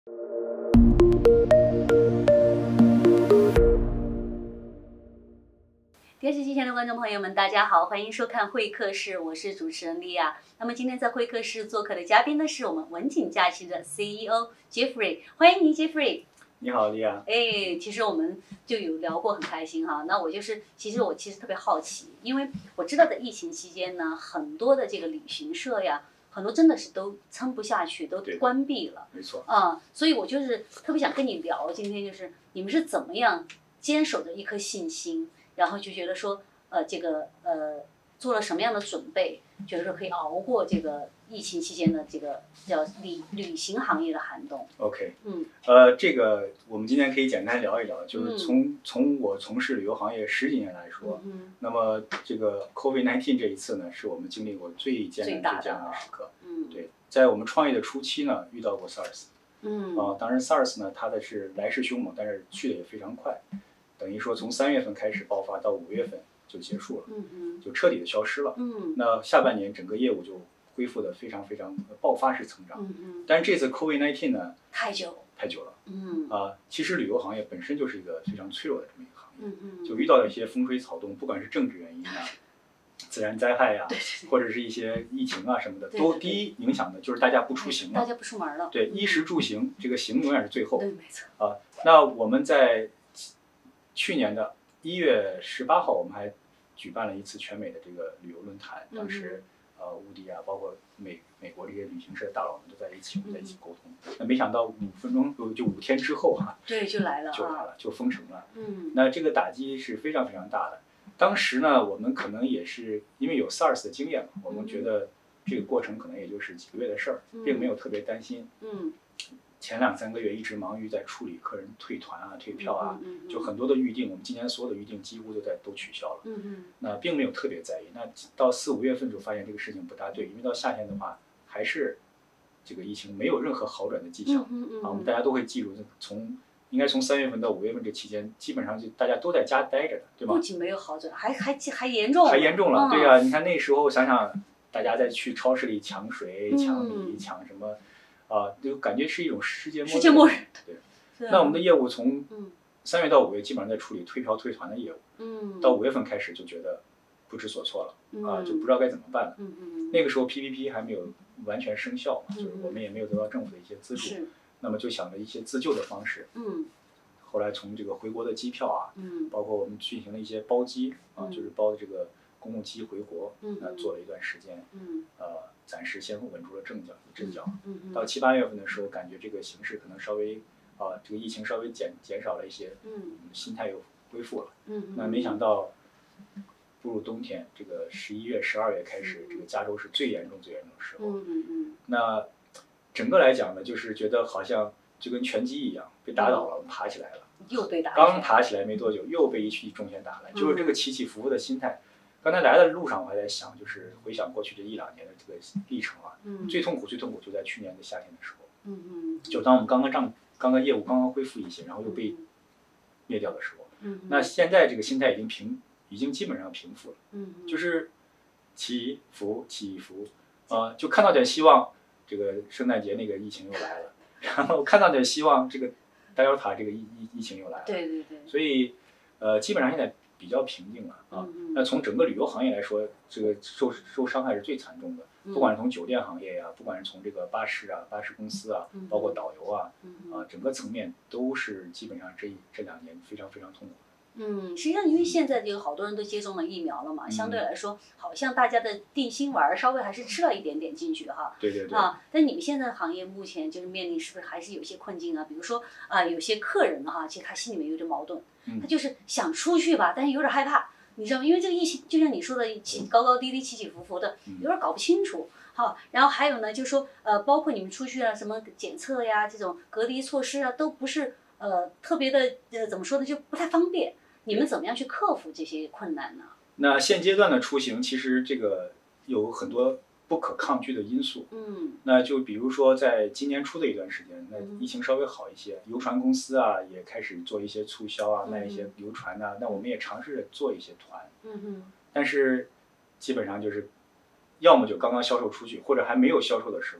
电视机前的观众朋友们，大家好，欢迎收看会客室，我是主持人莉亚。那么今天在会客室做客的嘉宾呢，是我们文景假期的 CEO Jeffrey， 欢迎您 Jeffrey。 你好，莉亚。 其实我们就有聊过，很开心哈。那我其实特别好奇，因为我知道在疫情期间呢，很多的这个旅行社呀，很多真的是都撑不下去，都关闭了。 没错。 所以我就是特别想跟你聊，今天就是你们是怎么样坚守着一颗信心，然后就觉得说，做了什么样的准备，觉得说可以熬过这个疫情期间的这个叫旅行行业的寒冬。 OK。这个我们今天可以简单聊一聊，就是从我从事旅游行业10几年来说，那么这个 COVID-19 这一次呢，是我们经历过最艰难的时刻。对，在我们创业的初期呢，遇到过 SARS。当然 SARS 呢，它的是来势凶猛，但是去的也非常快，等于说从3月份开始爆发到5月份就结束了，就彻底的消失了。那下半年整个业务就恢复的非常爆发式成长。但是这次 COVID-19 呢，太久了。其实旅游行业本身就是一个非常脆弱的这么一个行业，就遇到了一些风吹草动，不管是政治原因啊、自然灾害呀，或者是一些疫情啊什么的，都第一影响的就是大家不出行了， 大家不出门了。 对，衣食住行，这个行永远是最后。 对，没错。 那我们在去年的1月18号，我们还举办了一次全美的这个旅游论坛，当时乌迪啊，包括美国这些旅行社大佬们都在一起，我们在一起沟通。那没想到5分钟就5天之后对，就来了， 就封城了。那这个打击是非常大的。当时呢，我们可能也是因为有 SARS 的经验嘛，我们觉得这个过程可能也就是几个月的事儿，并没有特别担心。前2、3个月一直忙于在处理客人退团啊、退票啊，就很多的预定，我们今年所有的预定几乎都取消了。那并没有特别在意。那到4、5月份就发现这个事情不大对，因为到夏天的话，还是这个疫情没有任何好转的迹象。我们大家都会记住，应该从3月份到5月份这期间，基本上就大家都在家待着的，对吗？ 不仅没有好转，还严重了。 还严重了，对呀。你看那时候想想，大家在去超市里抢水、抢米、抢什么。就感觉是一种世界末日。对。那我们的业务从3月到5月基本上在处理退票退团的业务。到5月份开始就觉得不知所措了。就不知道该怎么办了。那个时候 PPP 还没有完全生效嘛，就是我们也没有得到政府的一些资助。那么就想着一些自救的方式。后来从这个回国的机票啊，包括我们进行了一些包机就是包的这个公务机回国，做了一段时间。暂时先稳住了阵脚。到7、8月份的时候，感觉这个形势可能稍微这个疫情稍微减少了一些，心态又恢复了。那没想到步入冬天，这个11月、12月开始，这个加州是最严重的时候。那整个来讲呢，就是觉得好像就跟拳击一样，被打倒了，我们爬起来了。 又被打。 刚爬起来没多久，又被一重拳打来，就是这个起起伏伏的心态。刚才来的路上我还在想，就是回想过去这1、2年的这个历程最痛苦就在去年的夏天的时候。就当我们刚刚业务刚恢复一些，然后又被灭掉的时候。那现在这个心态已经基本上平复了。就是起伏，就看到点希望，这个圣诞节那个疫情又来了，然后看到点希望，这个达尔塔这个疫情又来了。 对。 所以基本上现在比较平静了。那从整个旅游行业来说，这个受伤害是最惨重的。不管是从酒店行业呀，不管是从这个巴士公司啊，包括导游整个层面都是基本上这2年非常痛苦。 实际上因为现在这个好多人都接种了疫苗了嘛，相对来说好像大家的定心丸稍微还是吃了一点点进去哈。 对。 但你们现在的行业目前就是面临是不是还是有些困境啊？比如说有些客人其实他心里面有点矛盾，他就是想出去吧，但是有点害怕。你知道吗？因为这个疫情就像你说的，高高低低、起起伏伏的，有点搞不清楚。然后还有呢，就是说包括你们出去什么检测呀、这种隔离措施都不是特别的怎么说呢，就不太方便。你们怎么样去克服这些困难呢？ 那现阶段的出行，其实这个有很多不可抗拒的因素。那就比如说在今年初的一段时间，那疫情稍微好一些，游船公司也开始做一些促销卖一些游船那我们也尝试着做一些团。但是基本上就是要么就刚刚销售出去，或者还没有销售的时候，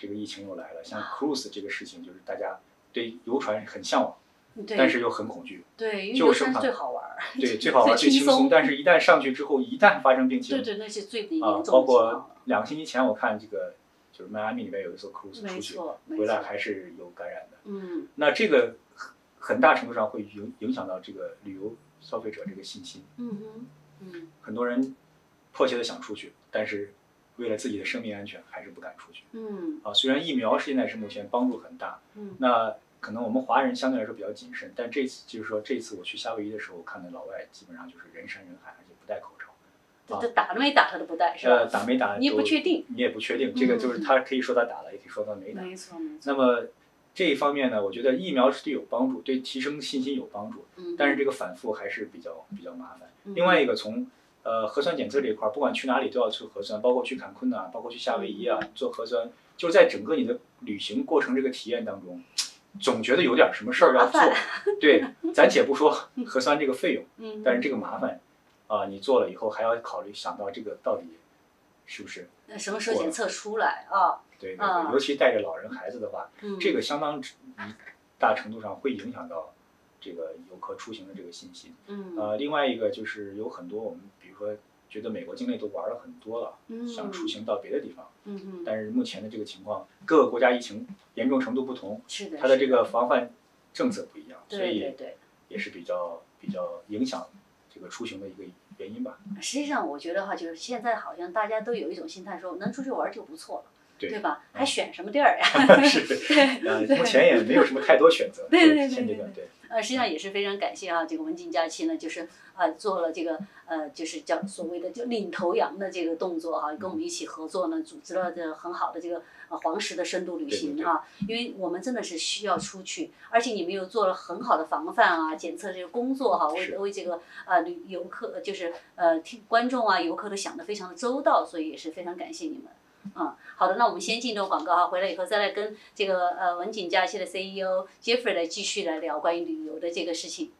这个疫情又来了，像 cruise 这个事情，就是大家对游船很向往， 对， 但是又很恐惧。 对，因为游船最好玩。 对，最好玩最轻松，但是一旦上去之后，一旦发生病情， 对，那是最严重的。 包括2个星期前我看这个，就是迈阿密里面有一艘 cruise 出去，回来还是有感染的。那这个很大程度上会影响到这个旅游消费者这个信心。很多人迫切的想出去，但是为了自己的生命安全，还是不敢出去。虽然疫苗现在是目前帮助很大，那可能我们华人相对来说比较谨慎，但这次就是说，这次我去夏威夷的时候，我看到老外基本上就是人山人海，而且不戴口罩。 这打了没打他都不戴是吧？ 打没打你也不确定， 你也不确定，这个就是他可以说他打了，也可以说他没打。 没错。 那么这一方面呢，我觉得疫苗是对有帮助，对提升信心有帮助，但是这个反复还是比较麻烦。另外一个从核酸检测这一块，不管去哪里都要做核酸，包括去坎昆啊，包括去夏威夷啊，做核酸，就是在整个你的旅行过程这个体验当中，总觉得有点什么事儿要做。对，暂且不说核酸这个费用，但是这个麻烦你做了以后还要想到这个到底是不是什么时候检测出来啊？ 对，尤其带着老人孩子的话，这个相当一大程度上会影响到这个游客出行的这个信心。另外一个就是有很多我们比如说觉得美国境内都玩了很多了，想出行到别的地方，但是目前的这个情况，各个国家疫情严重程度不同，它的这个防范政策不一样，所以也是比较影响这个出行的一个原因吧。 实际上我觉得就是现在好像大家都有一种心态，说能出去玩就不错了。对吧？还选什么地儿呀？ 是，目前也没有什么太多选择。 对， 现阶段对。 实际上也是非常感谢这个文景假期呢，就是做了这个就是叫所谓的就领头羊的这个动作跟我们一起合作呢，组织了这很好的这个黄石的深度旅行因为我们真的是需要出去，而且你们又做了很好的防范检测这个工作为这个游客就是听观众游客都想得非常的周到，所以也是非常感谢你们。好的，那我们先进入广告回来以后再来跟这个文景假期的 CEO Jeffrey 来继续来聊关于旅游的这个事情。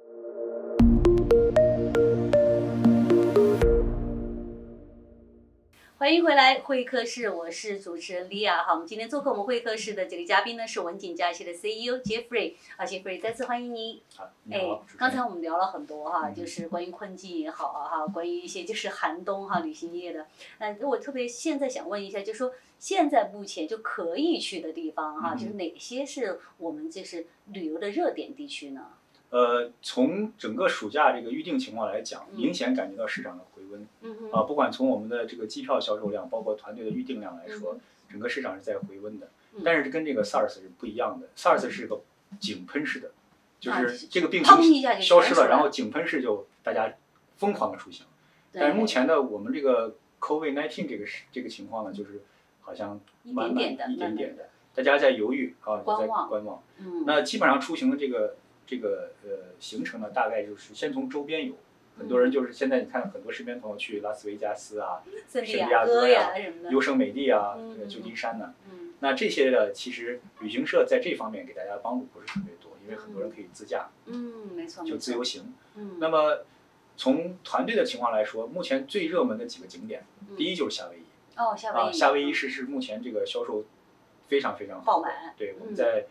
欢迎回来会客室，我是主持人 Lia 我们今天做客我们会客室的这个嘉宾呢是文景假期的 CEO Jeffrey Jeffrey 再次欢迎你。 你好。 刚才我们聊了很多就是关于困境也好关于一些就是寒冬旅行业的。我特别现在想问一下，就是说现在目前就可以去的地方就是哪些是我们就是旅游的热点地区呢？ 从整个暑假这个预订情况来讲，明显感觉到市场的回温。不管从我们的这个机票销售量，包括团队的预订量来说，整个市场是在回温的。但是跟这个 SARS 是不一样的，SARS 是个井喷式的，就是这个病情消失了，然后井喷式就大家疯狂的出行。但是目前呢，我们这个 COVID-19 这个情况呢，就是好像慢慢一点点的，大家在犹豫在观望。那基本上出行的这个行程呢，大概就是先从周边游，很多人就是现在你看很多身边朋友去拉斯维加斯圣地亚哥优胜美地旧金山呢，那这些的其实旅行社在这方面给大家帮助不是特别多，因为很多人可以自驾， 没错， 就自由行。那么从团队的情况来说，目前最热门的几个景点，第一就是夏威夷。夏威夷是目前这个销售非常非常好， 爆满。 对，我们在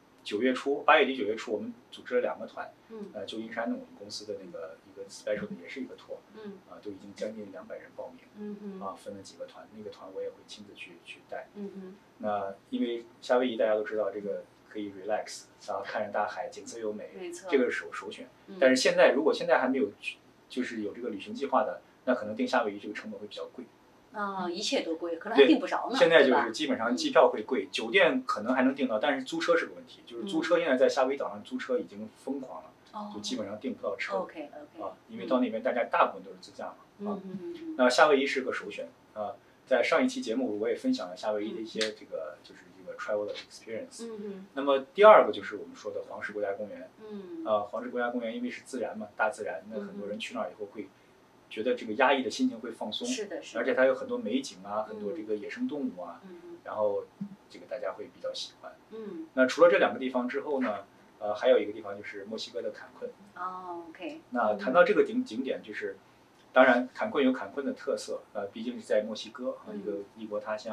8月底9月初，我们组织了2个团，旧金山的我们公司的那个一个 special 的也是一个 tour，都已经将近200人报名，分了几个团，那个团我也会亲自去带。那因为夏威夷大家都知道这个可以 relax， 看着大海，景色优美，这个是首选。但是如果现在还没有就是有这个旅行计划的，那可能订夏威夷这个成本会比较贵。 一切都贵，可能还订不着呢。 现在就是基本上机票会贵，酒店可能还能订到，但是租车是个问题。就是租车现在在夏威夷岛上租车已经疯狂了，就基本上订不到车。因为到那边大家大部分都是自驾嘛。那夏威夷是个首选在上一期节目我也分享了夏威夷的一些就是这个 travel 的 experience。那么第二个就是我们说的黄石国家公园。黄石国家公园因为是自然嘛，大自然，那很多人去那儿以后会觉得这个压抑的心情会放松，而且它有很多美景很多这个野生动物然后这个大家会比较喜欢。那除了这2个地方之后呢，还有一个地方就是墨西哥的坎昆。那谈到这个景点，就是当然坎昆有坎昆的特色，毕竟是在墨西哥一个异国他乡。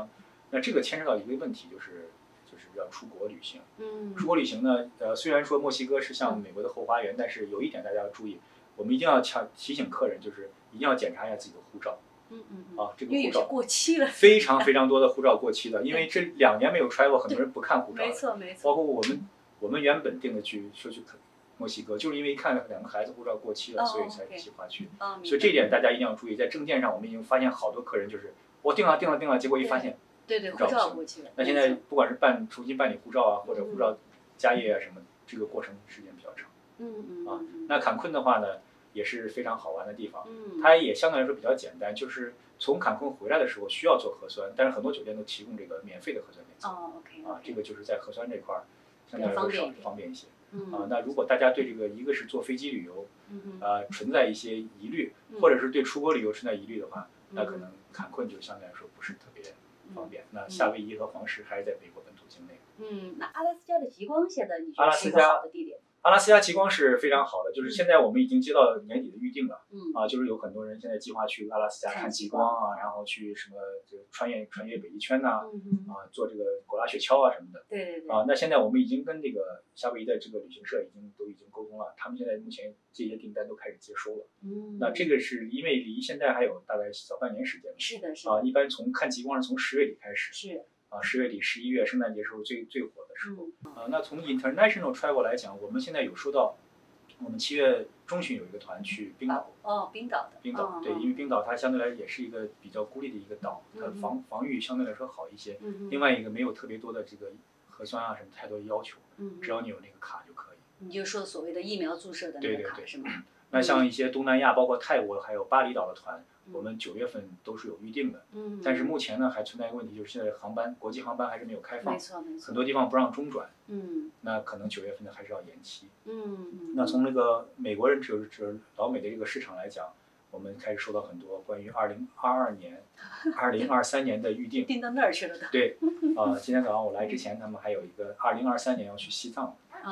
那这个牵扯到一个问题，就是要出国旅行。出国旅行呢，虽然说墨西哥是像美国的后花园，但是有一点大家要注意，我们一定要提醒客人，就是一定要检查一下自己的护照。这个护照过期了， 非常非常多的护照过期的，因为这2年没有 travel， 很多人不看护照。 没错没错。 包括我们原本定的去墨西哥，就是因为一看2个孩子护照过期了，所以才计划去。所以这点大家一定要注意，在证件上我们已经发现好多客人就是我定了，结果一发现护照过期了。 那现在不管是重新办理护照啊，或者护照加页啊什么，这个过程时间比较长。那坎昆的话呢，也是非常好玩的地方。它也相对来说比较简单，就是从坎昆回来的时候需要做核酸，但是很多酒店都提供这个免费的核酸检测。这个就是在核酸这块相对来说方便一些。那如果大家对这个一个是坐飞机旅游，存在一些疑虑，或者是对出国旅游存在疑虑的话，那可能坎昆就相对来说不是特别方便。那夏威夷和黄石还是在美国本土境内。 那阿拉斯加的极光现在你觉得是一个好的地点？ 阿拉斯加极光是非常好的，就是现在我们已经接到年底的预定了。就是有很多人现在计划去阿拉斯加看极光啊，然后去什么穿越北极圈呐，做这个狗拉雪橇啊什么的。 对。 那现在我们已经跟这个夏威夷的这个旅行社都已经沟通了，他们现在目前这些订单都开始接收了。那这个是因为离现在还有大概小半年时间。 是的。 一般看极光是从10月底开始。 是。 10月底、11月圣诞节时候最火的时候。那从 international travel 来讲，我们现在有收到，我们7月中旬有一个团去冰岛。 冰岛的。 冰岛对，因为冰岛它相对来说也是一个比较孤立的一个岛，它防御相对来说好一些。另外一个没有特别多的这个核酸啊什么太多要求，只要你有那个卡就可以。 你就说所谓的疫苗注射的那个卡是吗？ 那像一些东南亚，包括泰国还有巴厘岛的团，我们9月份都是有预定的。但是目前呢还存在一个问题，就是现在国际航班还是没有开放。 没错。 很多地方不让中转。那可能9月份呢还是要延期。那从那个美国人就是老美的这个市场来讲，我们开始收到很多关于2022年、2023年的预定。 订到那儿去了的。 对。今天早上我来之前，他们还有一个2023年要去西藏。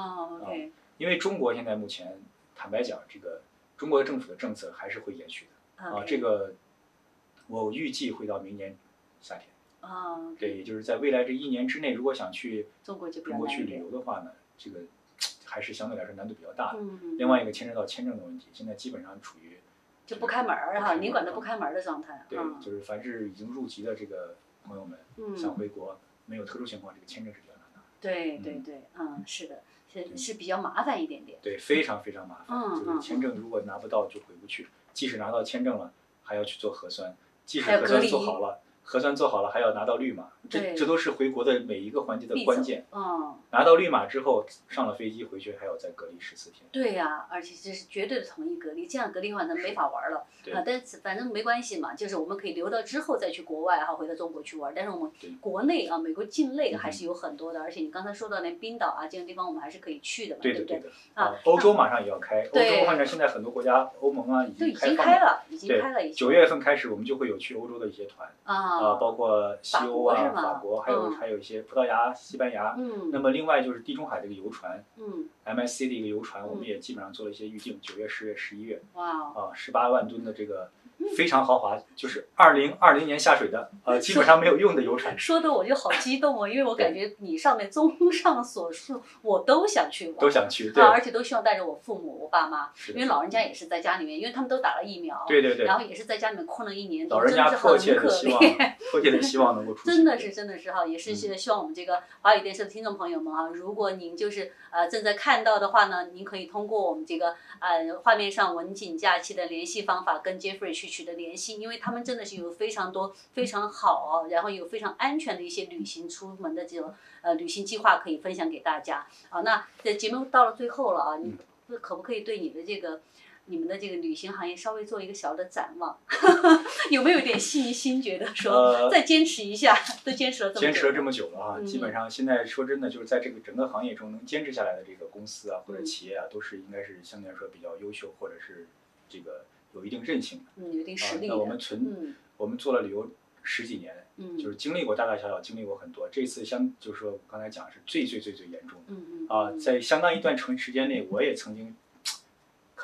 OK。 因为中国现在目前坦白讲，这个中国政府的政策还是会延续的。这个我预计会到明年夏天。对，也就是在未来这1年之内，如果想去中国去旅游的话呢，这个还是相对来说难度比较大的。另外一个牵扯到签证的问题，现在基本上处于就不开门领馆的不开门的状态。 对，就是凡是已经入籍的这个朋友们，想回国没有特殊情况，这个签证是比较难拿的。 对，是的。是比较麻烦一点点。 对，非常非常麻烦。就是签证如果拿不到就回不去，即使拿到签证了，还要去做核酸，即使核酸做好了，还要拿到绿码，这都是回国的每一个环节的关键。拿到绿码之后，上了飞机回去还要再隔离14天。 对呀，而且这是绝对的统一隔离，这样隔离的话咱没法玩了。但是反正没关系嘛，就是我们可以留到之后再去国外回到中国去玩。但是我们国内美国境内还是有很多的，而且你刚才说到那冰岛这个地方我们还是可以去的嘛，对不对？ 欧洲马上也要开，欧洲反正现在很多国家，欧盟已经开了。 对，9月份开始我们就会有去欧洲的一些团。包括西欧法国，还有一些葡萄牙、西班牙。那么另外就是地中海这个游船，MSC 的一个游船，我们也基本上做了一些预定，9月、10月、11月。18万吨的这个非常豪华，就是2020年下水的，基本上没有用的游船。 说的我就好激动因为我感觉你上面综上所述，我都想去玩。 都想去，对。 而且都希望带着我父母、我爸妈，因为老人家也是在家里面，因为他们都打了疫苗。 对。 然后也是在家里面困了1年， 老人家迫切的希望能够出去。 真的是也是希望我们这个华语电视的听众朋友们如果您就是正在看到的话呢，您可以通过我们这个画面上文景假期的联系方法跟 Jeffrey 去取得联系，因为他们真的是有非常多非常好然后有非常安全的一些旅行出门的这种旅行计划可以分享给大家。那节目到了最后了你可不可以对你们的这个旅行行业稍微做一个小的展望？有没有点信心，觉得说再坚持一下，都坚持了这么久了基本上现在说真的，就是在这个整个行业中能坚持下来的这个公司或者企业都是应该是相对来说比较优秀，或者是这个有一定韧性的， 有一定实力的。 那我们做了旅游10几年，就是经历过大大小小，经历过很多。这次就是说我刚才讲是最严重的。在相当一段时间内，我也曾经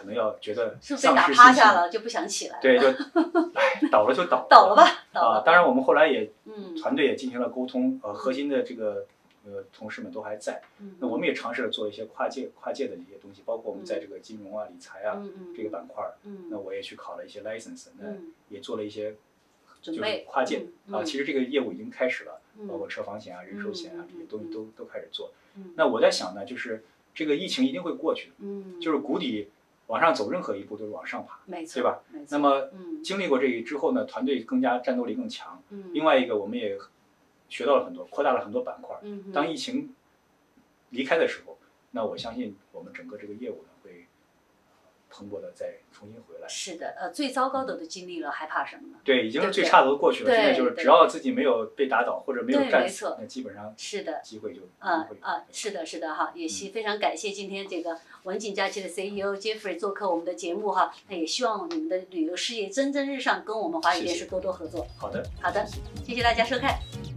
可能要觉得是不是被打丧失信心趴下了就不想起来了？ 对，就倒了就倒了， 倒了吧，倒了。 当然我们后来也嗯， 团队也进行了沟通，核心的这个同事们都还在。那我们也尝试了做一些跨界的一些东西，包括我们在这个金融啊、理财啊这个板块那我也去考了一些 license，那也做了一些就是跨界其实这个业务已经开始了，包括车房险啊、人寿险啊这些东西都开始做。那我在想呢，就是这个疫情一定会过去的，就是谷底往上走，任何一步都是往上爬， 没错， 对吧？那么经历过这一之后呢，团队更加战斗力更强。另外一个，我们也学到了很多，扩大了很多板块。当疫情离开的时候，那我相信我们整个这个业务呢会蓬勃的再重新回来。 是的，最糟糕的都经历了，还怕什么呢？ 对，已经最差的都过去了。现在就是只要自己没有被打倒或者没有战死，那基本上是的， 机会就是的哈，也非常感谢今天这个文景假期的 CEO Jeffrey 做客我们的节目哈，那也希望你们的旅游事业蒸蒸日上，跟我们华语电视多多合作。 好的， 谢谢大家收看。